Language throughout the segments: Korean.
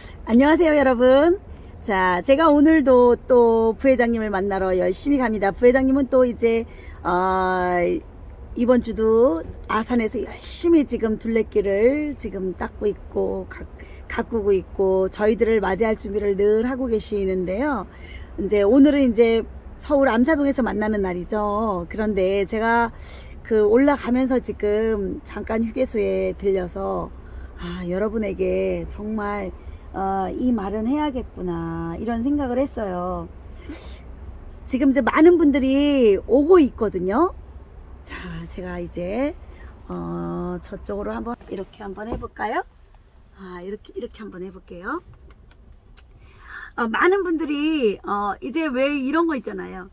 안녕하세요 여러분. 자, 제가 오늘도 또 부회장님을 만나러 열심히 갑니다. 부회장님은 또 이제 이번 주도 아산에서 열심히 지금 둘레길을 지금 닦고 있고 가꾸고 있고 저희들을 맞이할 준비를 늘 하고 계시는데요. 이제 오늘은 이제 서울 암사동에서 만나는 날이죠. 그런데 제가 올라가면서 지금 잠깐 휴게소에 들려서 여러분에게 정말 이 말은 해야겠구나 이런 생각을 했어요. 지금 이제 많은 분들이 오고 있거든요. 자, 제가 이제 저쪽으로 이렇게 한번 해볼까요? 이렇게 한번 해볼게요. 많은 분들이 이제 왜 이런 거 있잖아요.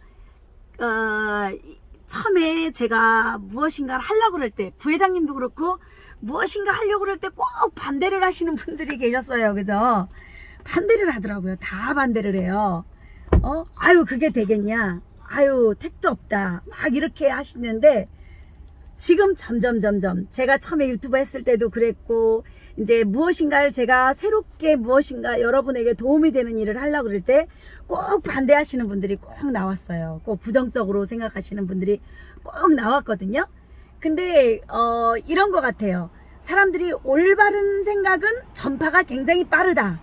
처음에 제가 무엇인가를 하려고 그럴 때, 부회장님도 그렇고 무엇인가 하려고 그럴 때 꼭 반대를 하시는 분들이 계셨어요. 그죠? 반대를 하더라고요. 다 반대를 해요. 아유 그게 되겠냐, 아유 택도 없다, 막 이렇게 하시는데, 지금 점점 제가 처음에 유튜브 했을 때도 그랬고, 이제 무엇인가를 제가 새롭게 무엇인가 여러분에게 도움이 되는 일을 하려고 그럴 때 꼭 반대하시는 분들이 꼭 나왔어요. 꼭 부정적으로 생각하시는 분들이 꼭 나왔거든요. 근데 이런 것 같아요. 사람들이 올바른 생각은 전파가 굉장히 빠르다.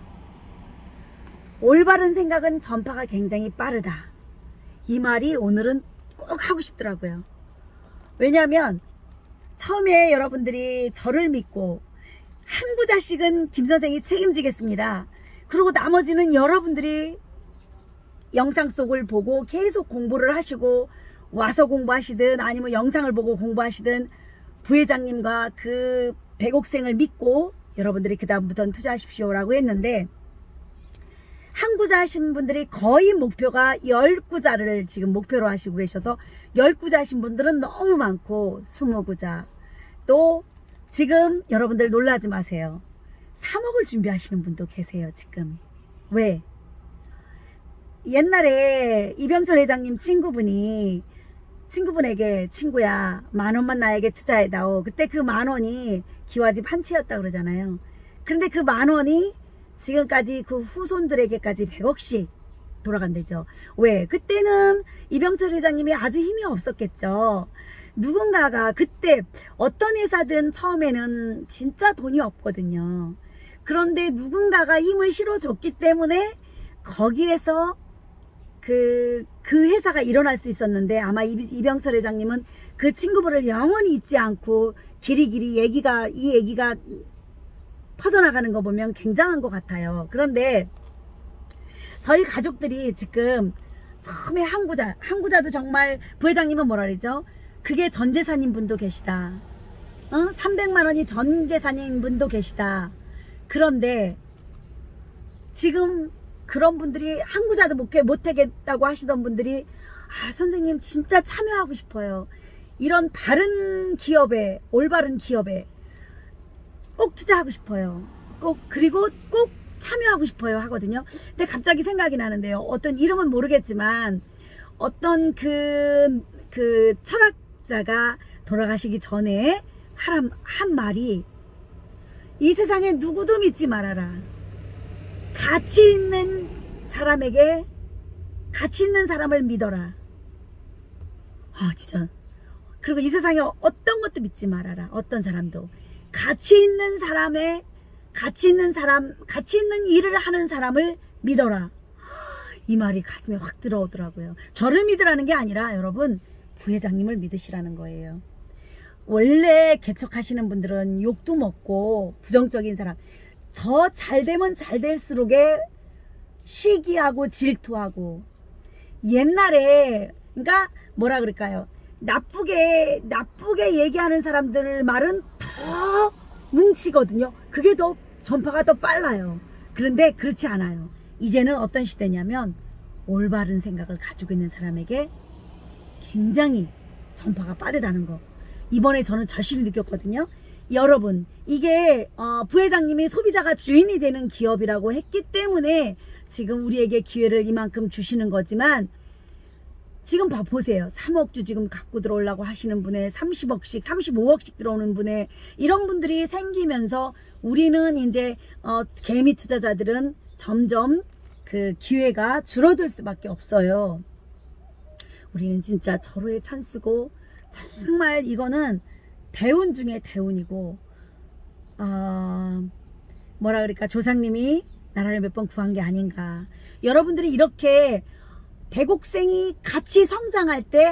올바른 생각은 전파가 굉장히 빠르다. 이 말이 오늘은 꼭 하고 싶더라고요. 왜냐하면 처음에 여러분들이 저를 믿고 한 구자씩은 김 선생이 책임지겠습니다. 그리고 나머지는 여러분들이 영상 속을 보고 계속 공부를 하시고, 와서 공부하시든 아니면 영상을 보고 공부하시든 부회장님과 그 백옥생을 믿고 여러분들이 그 다음부터는 투자하십시오 라고 했는데, 한 구자 하신 분들이 거의 목표가 10구자를 지금 목표로 하시고 계셔서 10구자 하신 분들은 너무 많고, 20구자, 또 지금 여러분들 놀라지 마세요. 3억을 준비하시는 분도 계세요. 지금 왜? 옛날에 이병철 회장님 친구분에게 친구야 10,000원만 나에게 투자해다오. 그때 그 10,000원이 기와집 한 채였다 그러잖아요. 그런데 그 10,000원이 지금까지 그 후손들에게까지 100억씩 돌아간대죠. 왜? 그때는 이병철 회장님이 아주 힘이 없었겠죠. 누군가가 그때 어떤 회사든 처음에는 진짜 돈이 없거든요. 그런데 누군가가 힘을 실어줬기 때문에 거기에서 그 회사가 일어날 수 있었는데, 아마 이병철 회장님은 그 친구분을 영원히 잊지 않고 길이길이 이 얘기가 퍼져나가는 거 보면 굉장한 것 같아요. 그런데 저희 가족들이 지금 처음에 한구자도 정말 부회장님은 뭐라 그러죠? 그게 전재산인 분도 계시다. 300만원이 전재산인 분도 계시다. 그런데 지금 그런 분들이 한구자도 못하겠다고 하시던 분들이 선생님 진짜 참여하고 싶어요. 이런 바른 기업에, 올바른 기업에 꼭 투자하고 싶어요. 그리고 꼭 참여하고 싶어요 하거든요. 근데 갑자기 생각이 나는데요. 어떤 이름은 모르겠지만 어떤 그 철학자가 돌아가시기 전에 한 말이, 이 세상에 누구도 믿지 말아라. 가치 있는 사람에게 가치 있는 사람을 믿어라. 진짜. 그리고 이 세상에 어떤 것도 믿지 말아라. 어떤 사람도 가치 있는 일을 하는 사람을 믿어라. 이 말이 가슴에 확 들어오더라고요. 저를 믿으라는 게 아니라 여러분, 부회장님을 믿으시라는 거예요. 원래 개척하시는 분들은 욕도 먹고 부정적인 사람, 더 잘되면 잘될수록에 시기하고 질투하고, 옛날에 그러니까 뭐라 그럴까요, 나쁘게 얘기하는 사람들 말은 더 뭉치거든요. 그게 더 전파가 더 빨라요. 그런데 그렇지 않아요. 이제는 어떤 시대냐면 올바른 생각을 가지고 있는 사람에게 굉장히 전파가 빠르다는 거, 이번에 저는 절실히 느꼈거든요. 여러분, 이게 부회장님이 소비자가 주인이 되는 기업이라고 했기 때문에 지금 우리에게 기회를 이만큼 주시는 거지만, 지금 보세요. 3억주 지금 갖고 들어오려고 하시는 분에 30억씩 35억씩 들어오는 분에, 이런 분들이 생기면서 우리는 이제 개미 투자자들은 점점 그 기회가 줄어들 수밖에 없어요. 우리는 진짜 절호의 찬스고 정말 이거는 대운 중에 대운이고 뭐라 그럴까, 조상님이 나라를 몇 번 구한 게 아닌가. 여러분들이 이렇게 백옥생이 같이 성장할 때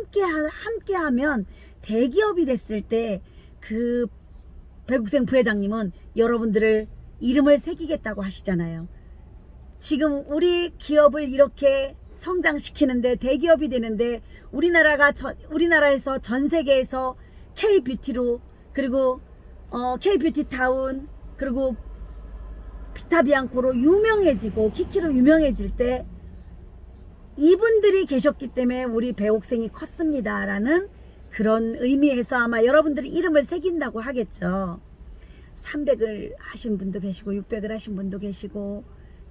함께하면 대기업이 됐을 때 그 백옥생 부회장님은 여러분들을 이름을 새기겠다고 하시잖아요. 지금 우리 기업을 이렇게 성장시키는데 대기업이 되는데 우리나라에서 전 세계에서 K뷰티로, 그리고 K뷰티타운, 그리고 비타비앙코로 유명해지고 키키로 유명해질 때 이분들이 계셨기 때문에 우리 백옥생이 컸습니다 라는 그런 의미에서 아마 여러분들이 이름을 새긴다고 하겠죠. 300을 하신 분도 계시고 600을 하신 분도 계시고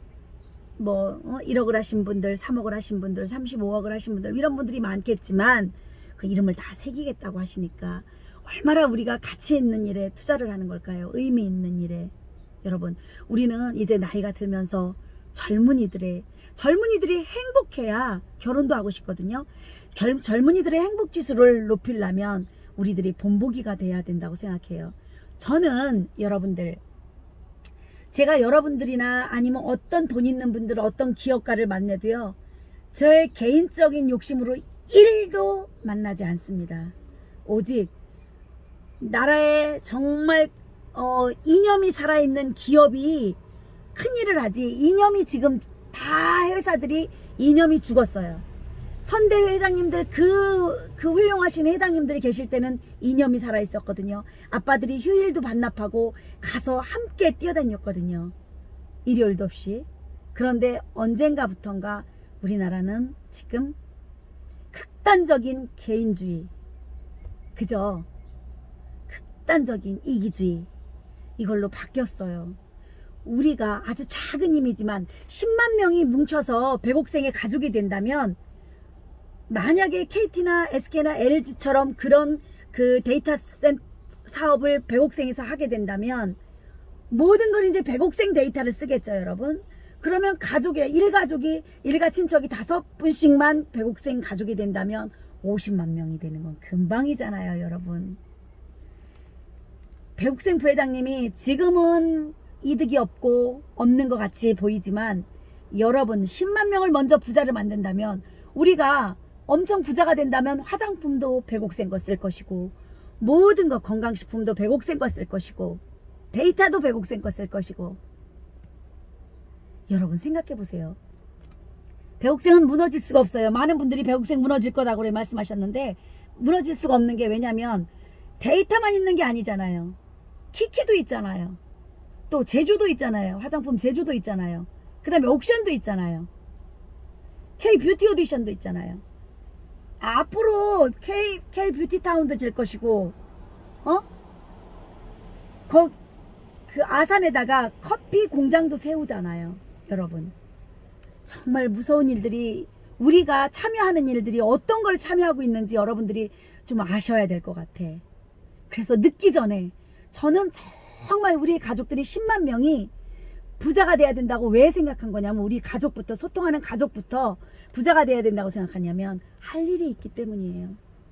뭐 1억을 하신 분들, 3억을 하신 분들, 35억을 하신 분들, 이런 분들이 많겠지만 그 이름을 다 새기겠다고 하시니까 얼마나 우리가 가치 있는 일에 투자를 하는 걸까요? 의미 있는 일에. 여러분, 우리는 이제 나이가 들면서 젊은이들이 행복해야 결혼도 하고 싶거든요. 젊은이들의 행복지수를 높이려면 우리들이 본보기가 돼야 된다고 생각해요. 저는 여러분들, 제가 여러분들이나 아니면 어떤 돈 있는 분들, 어떤 기업가를 만나도요, 저의 개인적인 욕심으로 1도 만나지 않습니다. 오직 나라에 정말 이념이 살아있는 기업이 큰일을 하지, 이념이 지금 다 회사들이 이념이 죽었어요. 선대 회장님들, 그 훌륭하신 회장님들이 계실 때는 이념이 살아있었거든요. 아빠들이 휴일도 반납하고 가서 함께 뛰어다녔거든요. 일요일도 없이. 그런데 언젠가부턴가 우리나라는 지금 극단적인 개인주의, 그저 극단적인 이기주의, 이걸로 바뀌었어요. 우리가 아주 작은 힘이지만 10만 명이 뭉쳐서 백옥생의 가족이 된다면, 만약에 KT나 SK나 LG처럼 그런 그 데이터 사업을 백옥생에서 하게 된다면 모든 걸 이제 백옥생 데이터를 쓰겠죠, 여러분. 그러면 일가 친척이 5분씩만 백옥생 가족이 된다면 50만 명이 되는 건 금방이잖아요, 여러분. 백옥생 부회장님이 지금은 이득이 없는 것 같이 보이지만, 여러분 10만 명을 먼저 부자를 만든다면, 우리가 엄청 부자가 된다면 화장품도 백옥생 거 쓸 것이고, 모든 거, 건강식품도 백옥생 거 쓸 것이고, 데이터도 백옥생 거 쓸 것이고. 여러분 생각해 보세요. 백옥생은 무너질 수가 없어요. 많은 분들이 백옥생 무너질 거라고 말씀하셨는데 무너질 수가 없는 게, 왜냐면 데이터만 있는 게 아니잖아요. 키키도 있잖아요. 또 제주도 있잖아요. 화장품 제주도 있잖아요. 그 다음에 옥션도 있잖아요. K뷰티 오디션도 있잖아요. 앞으로 K뷰티타운도 질 것이고, 그 아산에다가 커피 공장도 세우잖아요. 여러분, 정말 무서운 일들이, 우리가 참여하는 일들이 어떤 걸 참여하고 있는지 여러분들이 좀 아셔야 될 것 같아. 그래서 늦기 전에, 저는 정말 우리 가족들이 10만 명이 부자가 돼야 된다고 왜 생각한 거냐면, 우리 가족부터, 소통하는 가족부터 부자가 돼야 된다고 생각하냐면 할 일이 있기 때문이에요.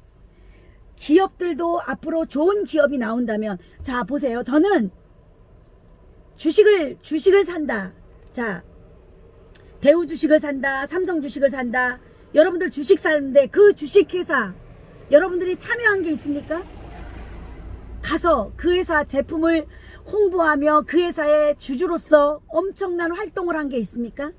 기업들도 앞으로 좋은 기업이 나온다면, 자 보세요. 저는 주식을 산다. 자, 대우 주식을 산다, 삼성 주식을 산다. 여러분들 주식 사는데 그 주식회사 여러분들이 참여한 게 있습니까? 가서 그 회사 제품을 홍보하며 그 회사의 주주로서 엄청난 활동을 한 게 있습니까?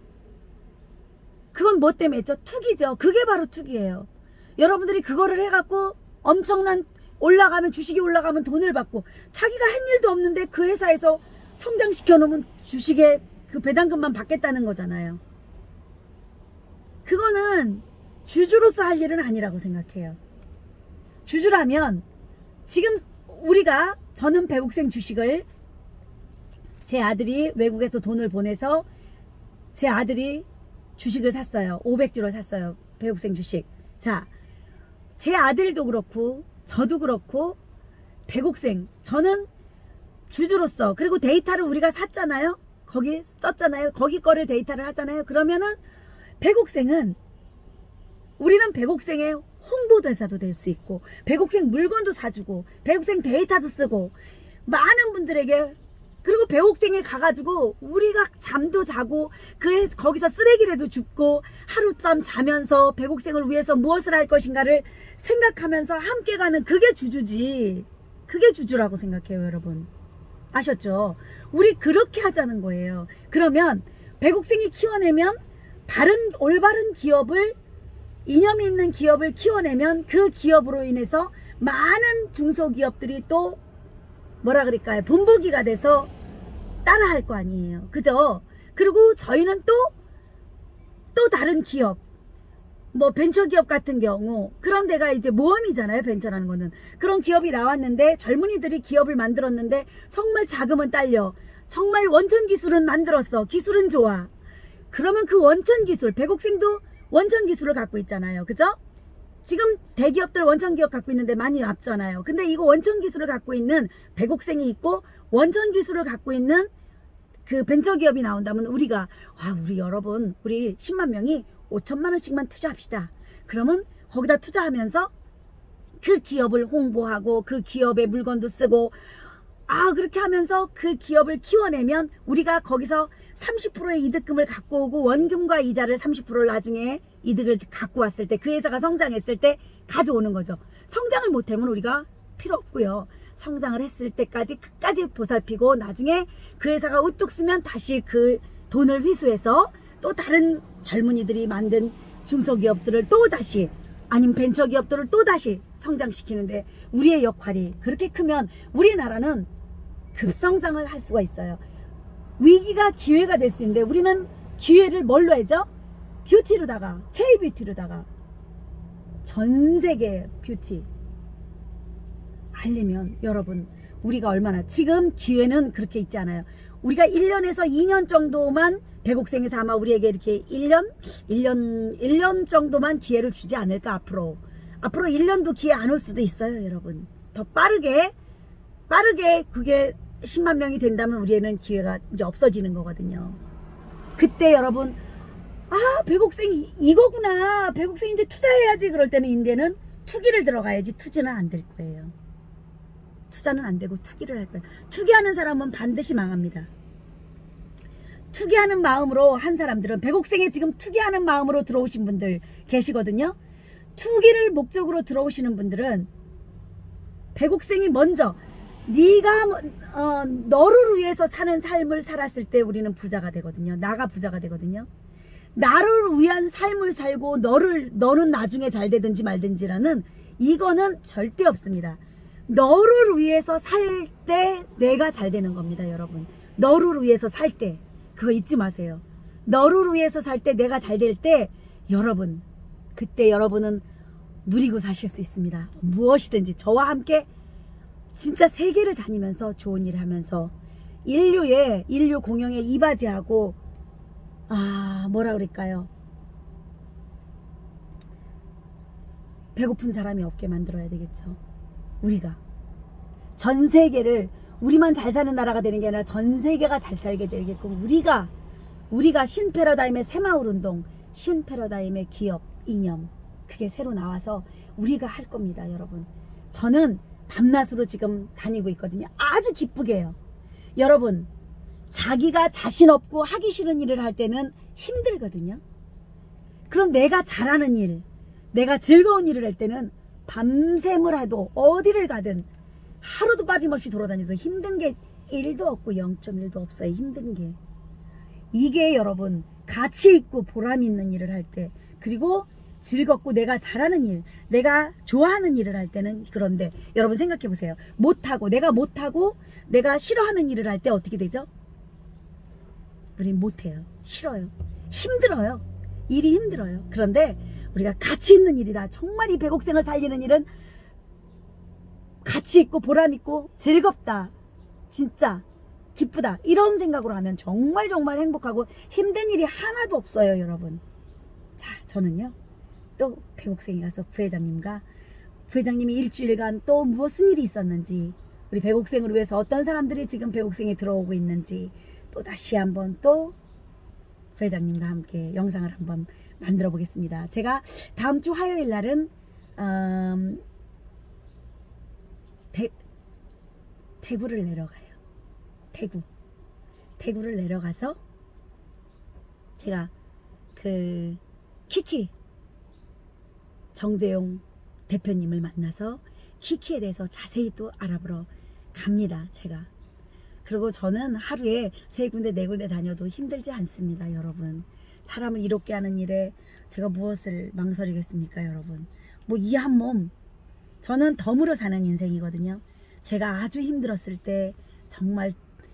그건 뭐 때문에 했죠? 투기죠. 그게 바로 투기예요. 여러분들이 그거를 해갖고 엄청난 주식이 올라가면 돈을 받고, 자기가 한 일도 없는데 그 회사에서 성장시켜 놓으면 주식에 그 배당금만 받겠다는 거잖아요. 그거는 주주로서 할 일은 아니라고 생각해요. 주주라면, 지금 저는 백옥생 주식을, 제 아들이 외국에서 돈을 보내서 제 아들이 주식을 샀어요. 500주를 샀어요. 백옥생 주식. 자, 제 아들도 그렇고 저도 그렇고 백옥생, 저는 주주로서, 그리고 데이터를 우리가 샀잖아요. 거기 썼잖아요. 거기 거를 데이터를 하잖아요. 그러면은 백옥생은, 우리는 백옥생의 홍보대사도 될 수 있고, 백옥생 물건도 사주고, 백옥생 데이터도 쓰고, 많은 분들에게, 그리고 백옥생에 가가지고 우리가 잠도 자고, 거기서 쓰레기라도 줍고, 하룻밤 자면서 백옥생을 위해서 무엇을 할 것인가를 생각하면서 함께 가는, 그게 주주지. 그게 주주라고 생각해요, 여러분. 아셨죠? 우리 그렇게 하자는 거예요. 그러면 백옥생이 키워내면, 올바른 기업을, 이념 있는 기업을 키워내면, 그 기업으로 인해서 많은 중소기업들이 또 뭐라 그럴까요? 본보기가 돼서 따라 할 거 아니에요. 그죠? 그리고 저희는 또 다른 기업, 뭐 벤처기업 같은 경우, 그런 데가 이제 모험이잖아요. 벤처라는 거는. 그런 기업이 나왔는데, 젊은이들이 기업을 만들었는데 정말 자금은 딸려, 정말 원천 기술은 만들었어. 기술은 좋아. 그러면 그 원천 기술, 백옥생도 원천 기술을 갖고 있잖아요. 그죠? 지금 대기업들 원천 기업 갖고 있는데 많이 앞잖아요. 근데 이거 원천 기술을 갖고 있는 백옥생이 있고, 원천 기술을 갖고 있는 그 벤처기업이 나온다면, 우리가, 우리 여러분, 우리 10만 명이 5천만 원씩만 투자합시다. 그러면 거기다 투자하면서 그 기업을 홍보하고, 그 기업의 물건도 쓰고, 그렇게 하면서 그 기업을 키워내면, 우리가 거기서 30%의 이득금을 갖고 오고, 원금과 이자를 30%를 나중에 이득을 갖고 왔을 때, 그 회사가 성장했을 때 가져오는 거죠. 성장을 못하면 우리가 필요 없고요. 성장을 했을 때까지 끝까지 보살피고, 나중에 그 회사가 우뚝 쓰면 다시 그 돈을 회수해서 또 다른 젊은이들이 만든 중소기업들을 또 다시, 아니면 벤처기업들을 또 다시 성장시키는데, 우리의 역할이 그렇게 크면 우리나라는 급성장을 할 수가 있어요. 위기가 기회가 될 수 있는데, 우리는 기회를 뭘로 해죠? 뷰티로다가, K뷰티로다가 전세계 뷰티 하려면, 여러분, 우리가 얼마나, 지금 기회는 그렇게 있지 않아요. 우리가 1년에서 2년 정도만, 백옥생에서 아마 우리에게 이렇게 1년 정도만 기회를 주지 않을까. 앞으로 1년도 기회 안 올 수도 있어요, 여러분. 더 빠르게 그게 10만 명이 된다면 우리에는 기회가 이제 없어지는 거거든요. 그때 여러분, 백옥생이 이거구나, 백옥생 이제 투자해야지. 그럴 때는 인제는 투기를 들어가야지. 투지는 안 될 거예요. 투자는 안 되고 투기를 할 거예요. 투기하는 사람은 반드시 망합니다. 투기하는 마음으로 한 사람들은, 백옥생에 지금 투기하는 마음으로 들어오신 분들 계시거든요. 투기를 목적으로 들어오시는 분들은, 백옥생이 먼저 네가 너를 위해서 사는 삶을 살았을 때 우리는 부자가 되거든요. 나가 부자가 되거든요. 나를 위한 삶을 살고 너는 나중에 잘 되든지 말든지라는, 이거는 절대 없습니다. 너를 위해서 살 때 내가 잘 되는 겁니다, 여러분. 너를 위해서 살 때, 그거 잊지 마세요. 너를 위해서 살 때, 내가 잘 될 때, 여러분, 그때 여러분은 누리고 사실 수 있습니다. 무엇이든지 저와 함께 진짜 세계를 다니면서 좋은 일 하면서 인류 공영에 이바지하고, 뭐라 그럴까요? 배고픈 사람이 없게 만들어야 되겠죠. 우리가 전 세계를, 우리만 잘 사는 나라가 되는 게 아니라 전 세계가 잘 살게 되게끔, 우리가 신패러다임의 새마을운동, 신패러다임의 기업 이념, 그게 새로 나와서 우리가 할 겁니다, 여러분. 저는 밤낮으로 지금 다니고 있거든요. 아주 기쁘게요. 여러분, 자기가 자신 없고 하기 싫은 일을 할 때는 힘들거든요. 그럼 내가 잘하는 일, 내가 즐거운 일을 할 때는 밤샘을 해도 어디를 가든 하루도 빠짐없이 돌아다녀도 힘든 게 1도 없고 0.1도 없어요. 힘든 게. 이게 여러분, 가치 있고 보람 있는 일을 할 때, 그리고 즐겁고 내가 잘하는 일, 내가 좋아하는 일을 할 때는. 그런데 여러분 생각해 보세요. 내가 못하고 내가 싫어하는 일을 할 때 어떻게 되죠? 우린 못해요. 싫어요. 힘들어요. 일이 힘들어요. 그런데 우리가 가치 있는 일이다. 정말 이 백옥생을 살리는 일은 가치 있고 보람 있고 즐겁다. 진짜 기쁘다. 이런 생각으로 하면 정말 행복하고 힘든 일이 하나도 없어요, 여러분. 자, 저는요, 또 백옥생에 가서 부회장님이 일주일간 또 무슨 일이 있었는지 우리 배곡생을 위해서 어떤 사람들이 지금 배곡생에 들어오고 있는지 또 다시 한번 또 부회장님과 함께 영상을 한번 만들어 보겠습니다. 제가 다음 주 화요일 날은 대구를 내려가요. 대구를 내려가서 제가 그 키키 정재용 대표님을 만나서 키키에 대해서 자세히 또 알아보러 갑니다. 제가. 그리고 저는 하루에 3군데 4군데 다녀도 힘들지 않습니다. 여러분. 사람을 이롭게 하는 일에 제가 무엇을 망설이겠습니까? 여러분. 뭐 이 한 몸 저는 덤으로 사는 인생이거든요. 제가 아주 힘들었을 때 정말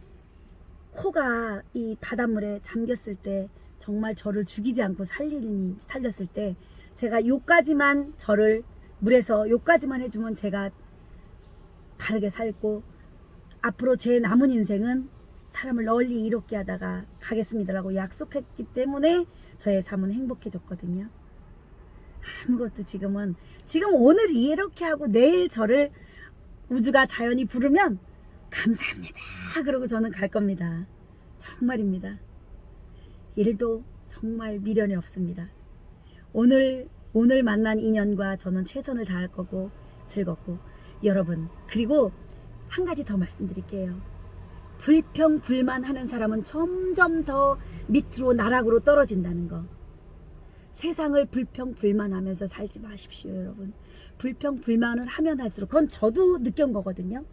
코가 이 바닷물에 잠겼을 때 정말 저를 죽이지 않고 살렸을 때 제가 요까지만 저를 물에서 요까지만 해주면 제가 바르게 살고 앞으로 제 남은 인생은 사람을 널리 이롭게 하다가 가겠습니다라고 약속했기 때문에 저의 삶은 행복해졌거든요. 아무것도 지금 오늘 이렇게 하고 내일 저를 우주가 자연이 부르면 감사합니다 그러고 저는 갈 겁니다. 정말입니다. 일도 정말 미련이 없습니다. 오늘 만난 인연과 저는 최선을 다할 거고 즐겁고 여러분 그리고 한 가지 더 말씀드릴게요. 불평불만하는 사람은 점점 더 밑으로 나락으로 떨어진다는 거. 세상을 불평불만하면서 살지 마십시오 여러분. 불평불만을 하면 할수록 그건 저도 느낀 거거든요.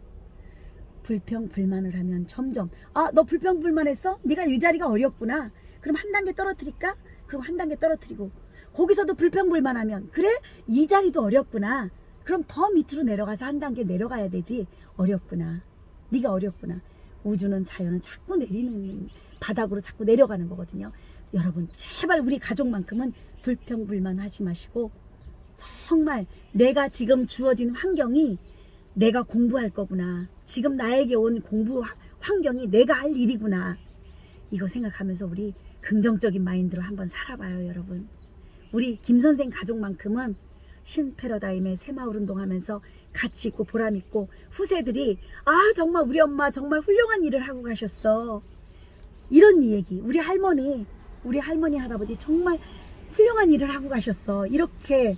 불평불만을 하면 점점 너 불평불만했어? 네가 이 자리가 어렵구나. 그럼 한 단계 떨어뜨릴까? 그럼 한 단계 떨어뜨리고 거기서도 불평불만하면 그래? 이 자리도 어렵구나. 그럼 더 밑으로 내려가서 한 단계 내려가야 되지. 어렵구나. 네가 어렵구나. 우주는 자연은 자꾸 내리는 바닥으로 자꾸 내려가는 거거든요. 여러분 제발 우리 가족만큼은 불평불만 하지 마시고 정말 내가 지금 주어진 환경이 내가 공부할 거구나. 지금 나에게 온 공부 환경이 내가 할 일이구나. 이거 생각하면서 우리 긍정적인 마인드로 한번 살아봐요 여러분. 우리 김선생 가족만큼은 신패러다임의 새마을운동 하면서 가치 있고 보람 있고 후세들이 정말 우리 엄마 정말 훌륭한 일을 하고 가셨어. 이런 얘기. 우리 할머니 할아버지 정말 훌륭한 일을 하고 가셨어. 이렇게.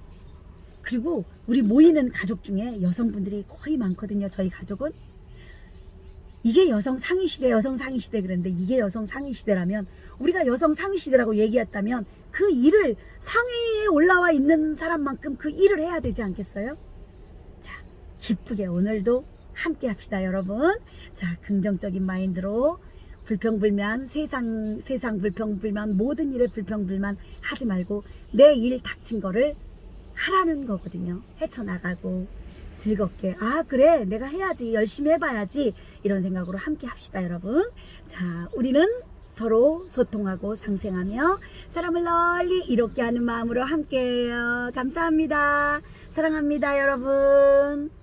그리고 우리 모이는 가족 중에 여성분들이 거의 많거든요. 저희 가족은. 이게 여성 상위시대 그랬는데 이게 여성 상위시대라면 우리가 여성 상위시대라고 얘기했다면 그 일을 상위에 올라와 있는 사람만큼 그 일을 해야 되지 않겠어요? 자, 기쁘게 오늘도 함께 합시다 여러분. 자, 긍정적인 마인드로 불평불만 세상 불평불만 모든 일에 불평불만 하지 말고 내 일 닥친 거를 하라는 거거든요. 헤쳐나가고 즐겁게 그래 내가 해야지 열심히 해봐야지 이런 생각으로 함께 합시다 여러분. 자, 우리는 서로 소통하고 상생하며 사람을 널리 이롭게 하는 마음으로 함께해요. 감사합니다. 사랑합니다 여러분.